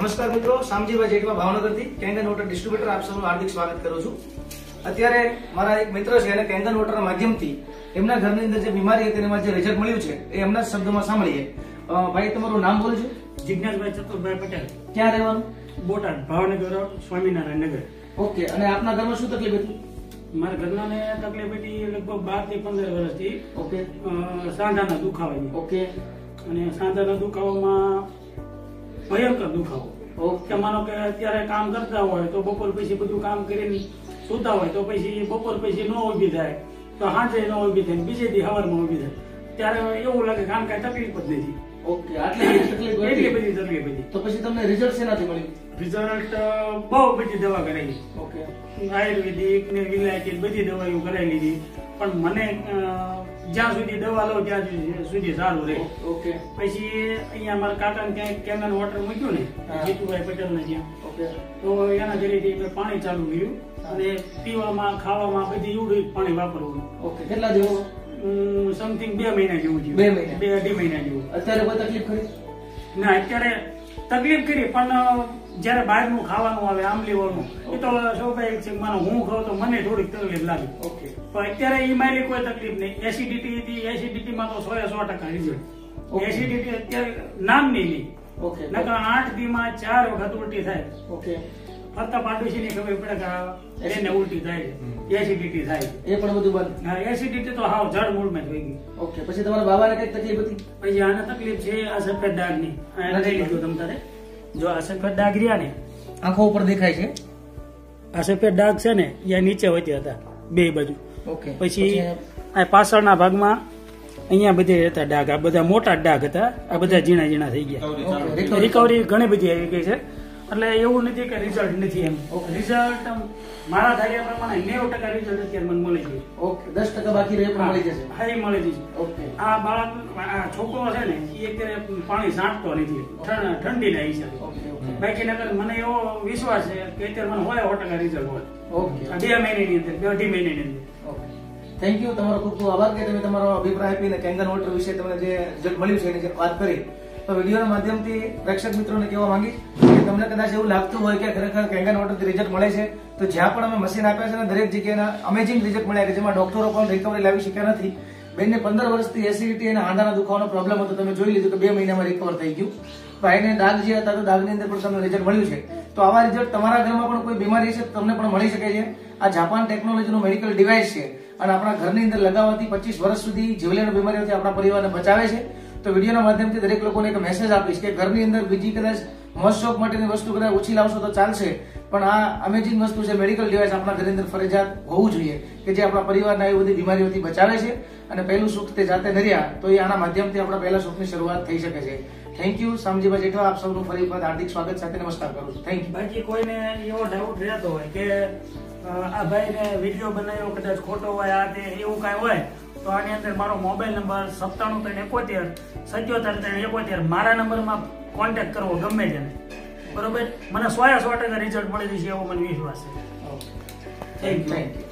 નમસ્કાર મિત્રો, શામજીભાઈ જેઠવા ભાવનગરથી કેંગન વોટર ડિસ્ટ્રીબ્યુટર આપ સૌનું હાર્દિક સ્વાગત કરું છું। અત્યારે મારા એક મિત્ર છે અને કેંગન વોટરના માધ્યમથી એમના ઘરની અંદર જે બીમારી હતી તેમાં જે રિઝલ્ટ મળ્યું છે એ એમના શબ્દોમાં સાંભળીએ। ભાઈ, તમારું નામ બોલજો। જિજ્ઞાસભાઈ ચતુરભાઈ પટેલ। ક્યાં રહેવાનું? બોટાદ, ભાવનગર, સ્વામિનારાયણ નગર। ઓકે, અને આપના ઘરમાં શું તકલીફ હતી? મારા ઘરનાને તકલીફ હતી લગભગ 12 થી 15 વર્ષથી। ઓકે, સાંધાના દુખાવાની। ઓકે, અને સાંધાના દુખાવામાં ભયંકર દુખાવો। ઓકે, માનો કે અત્યારે કામ કરતા હોય તો બપોર પછી બધું કામ કરીને સુતા હોય તો પછી બપોર પછી ન ઊભી થાય તો સાંજે ન ઊભી થાય, બીજે દી સવારમાં ઊભી થાય ત્યારે એવું લાગે કામ કઈ તકલીફ જ નથી। ઓકે, આટલી તકલીફ એટલી બધી તકલીફ હતી। તો પછી તમને રિઝલ્ટ શેનાથી મળ્યું? રિઝલ્ટ બહુ બધી દવા કરાવી। ઓકે, આયુર્વેદિક ને વિલાયતી બધી દવાઓ કરાવી લીધી, પણ મને જ્યાં સુધી દવા લઉં ત્યાં સુધી સારું રહે। ઓકે, પછી અહીંયા મારા કાકાને ક્યાંક કેંગન વોટર મૂક્યું ને જીતુભાઈ પટેલ ને ત્યાં, ઓકે, તો એના ઘરેથી મેં પાણી ચાલુ કર્યું અને પીવામાં ખાવામાં બધી એવું પાણી વાપરવું। ઓકે, કેટલા દિવસ? સમથિંગ 2 મહિના જેવું થયું। 2 મહિના? 2-2.5 મહિના જેવું। અત્યારે કોઈ તકલીફ ખરી? ના, અત્યારે તકલીફ કરી, પણ જયારે બહારનું ખાવાનું આવે આંબલી વાળું એ તો સ્વાભાવિક છે, માનો હું ખાઉં તો મને થોડીક તકલીફ લાગે। ઓકે, પણ અત્યારે એ મારી કોઈ તકલીફ નહીં। એસિડિટી હતી, એસિડિટીમાં તો 100% રિઝલ્ટ। એસિડિટી અત્યારે નામની નહીં, ઓકે, નકર 8 દીમાં 4 વખત ઉલટી થાય। ઓકે, ફરતા પાડોશી ની ખબર પડે કે એને ઉલટી થાય, એસિડિટી થાય, એ પણ બધું બંધ? હા, એસિડિટી તો હાવ જડ મૂળમાં જ થઈ ગઈ। ઓકે, પછી તમારા બાબાને કઈ તકલીફ હતી? પછી આને તકલીફ છે આ સફેદ ડાઘ ની। લઈ લીધું તમ તારે, જો આ સફેદ ડાઘ રહ્યા ને આંખો ઉપર દેખાય છે, આ સફેદ ડાઘ છે ને એ નીચે વચ્ચે હતા બે બાજુ। ઓકે, પછી આ પાછળના ભાગમાં અહીંયા બધે હતા ડાઘ, આ બધા મોટા ડાઘ હતા, આ બધા ઝીણા ઝીણા થઈ ગયા। રિકવરી ઘણી બધી આવી ગઈ છે, એટલે એવું નથી કે રિઝલ્ટ નથી એમ। રિઝલ્ટ મારા ધાર્યા પ્રમાણે 90% રિઝલ્ટ અત્યારે મને મળી ગયું। ઓકે, 10% બાકી રહે પણ મળી જશે? હા, એ મળી જશે। ઓકે, આ બાળક, આ છોકરો છે ને એ અત્યારે પાણી સાંટતો નથી ઠંડીના હિસાબે। બાકી નકર મને એવો વિશ્વાસ છે કે અત્યારે મને 100% રિઝલ્ટ હોય। ઓકે, 2 મહિનાની અંદર, 2.5 મહિનાની અંદર। ઓકે, થેન્ક યુ, તમારો ખૂબ ખૂબ આભાર કે તમે તમારો અભિપ્રાય આપીને કેંગન વોટર વિશે તમને જે રિઝલ્ટ મળ્યું છે એની જે વાત કરી। તો વિડીયોના માધ્યમથી પ્રેક્ષક મિત્રોને કહેવા માંગીશ કે તમને કદાચ એવું લાગતું હોય કે ખરેખર કેંગન વોટરથી રિઝલ્ટ મળે છે, તો જ્યાં પણ અમે મશીન આપ્યા છે ને દરેક જગ્યાના અમેઝિંગ રિઝલ્ટ મળ્યા કે જેમાં ડોક્ટરો પણ રિકવરી લાવી શક્યા નથી। બેનને 15 વર્ષથી એસિડિટી અને હાંધાના દુખાવાનો પ્રોબ્લેમ હતો, તમે જોઈ લીધું કે 2 મહિનામાં રિકવર થઈ ગયું। ભાઈને ડાઘ જે હતા તો ડાઘની અંદર પણ તમને રિઝલ્ટ મળ્યું છે। તો આવા રિઝલ્ટ તમારા ઘરમાં પણ કોઈ બીમારી છે તમને પણ મળી શકે છે। આ જાપાન ટેકનોલોજીનો મેડિકલ ડિવાઇસ છે અને આપણા ઘરની અંદર લગાવવાથી 25 વર્ષ સુધી જીવલેણ બીમારીઓથી આપણા પરિવારને બચાવે છે। તો વિડીયોના માધ્યમથી દરેક લોકોને એક મેસેજ આપીશ કે ઘરની અંદર બીજી કદાચ મોજ શોખ માટેની વસ્તુ કદાચ ઓછી લાવશો તો ચાલશે, પણ આ અમેઝિંગ વસ્તુ છે મેડિકલ ડિવાઇસ આપણા ઘરની અંદર ફરજિયાત હોવું જોઈએ કે જે આપણા પરિવારના એવી બધી બીમારીઓથી બચાવે છે। અને પહેલું સુખ તે જાતે ન રહ્યા તો એ આના માધ્યમથી આપણા પહેલા સુખની શરૂઆત થઈ શકે છે। થેન્ક યુ, શામજીભાઈ જેઠવા, આપ સૌનું ફરી વખત હાર્દિક સ્વાગત સાથે નમસ્કાર કરું છું। Thank you. બાકી કોઈને એવો ડાઉટ રહેતો હોય કે આ ભાઈને વિડીયો બનાવ્યો કદાચ ખોટો હોય, આ તે એવું કાંઈ હોય, તો આની અંદર મારો મોબાઈલ નંબર 9731777371 મારા નંબરમાં કોન્ટેક્ટ કરવો ગમે તેને, બરોબર? મને 100% રિઝલ્ટ મળી જશે એવો મને વિશ્વાસ છે। Thank you.